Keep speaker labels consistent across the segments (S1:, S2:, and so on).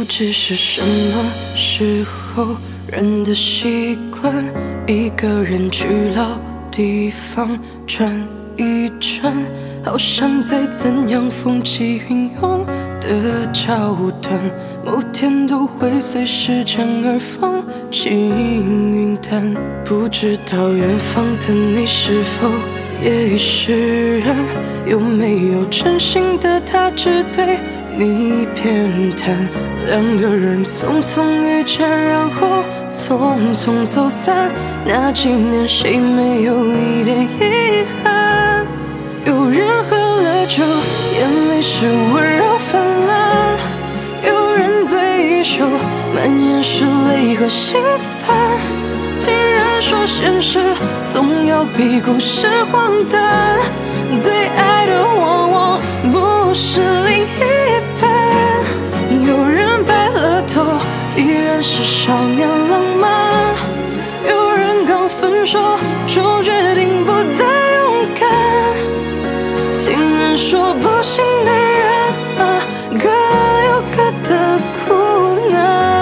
S1: 知是什么时候，人的习惯，一个人去老地方转一转，好像在怎样风起云涌的桥段，某天都会随时间而放进云淡。不知道远方的你是否也已释然，有没有真心的他只对你偏袒？两个人匆匆遇见，然后匆匆走散，那几年谁没有一点遗憾？有人喝了酒，眼泪是温柔泛滥，有人醉一宿，满眼是泪和心酸。听人说现实总要比故事荒诞，最爱的往往不是另一半。有人白了头，依然是少年浪漫，有人刚分手就决定不再勇敢。听人说不幸的人各有各的苦难。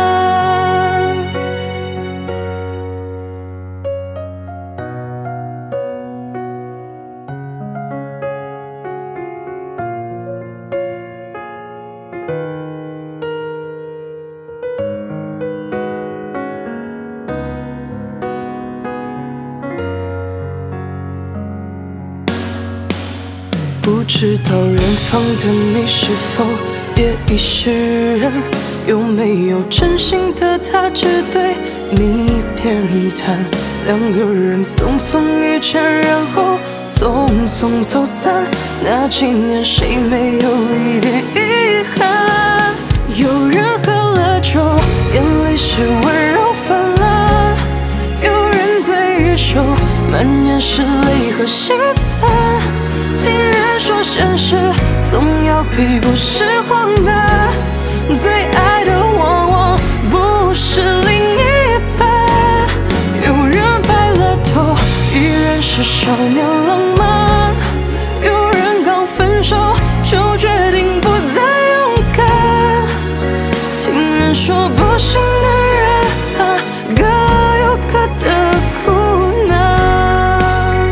S1: 不知道远方的你是否也已释然，有没有真心的他只对你偏袒？两个人匆匆遇见，然后匆匆走散，那几年谁没有一点遗憾？有人喝了酒，眼泪是温柔泛滥，有人醉一宿，满眼是泪和心酸。听人说现实总要比故事荒诞，最爱的往往不是另一半。有人白了头，依然是少年浪漫，有人刚分手就决定不再勇敢。听人说不幸的人各有各的苦难，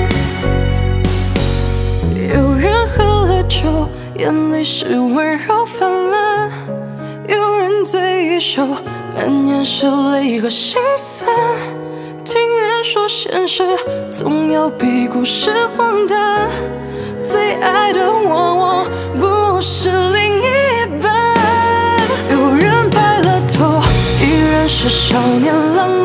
S1: 有人喝了酒，眼泪是温柔泛滥，有人醉一宿，满眼是泪和心酸。听人说现实总要比故事荒诞，最爱的往往不是另一半。有人白了头，依然是少年浪漫，